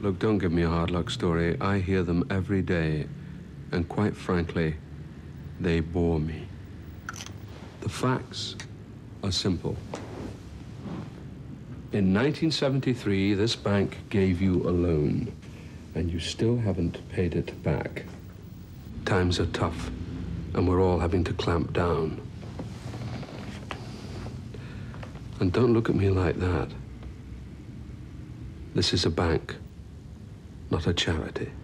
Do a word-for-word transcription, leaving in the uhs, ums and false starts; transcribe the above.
Look, don't give me a hard luck story. I hear them every day, and quite frankly, they bore me. The facts are simple. In nineteen seventy-three, this bank gave you a loan, and you still haven't paid it back. Times are tough, and we're all having to clamp down. And don't look at me like that. This is a bank, not a charity.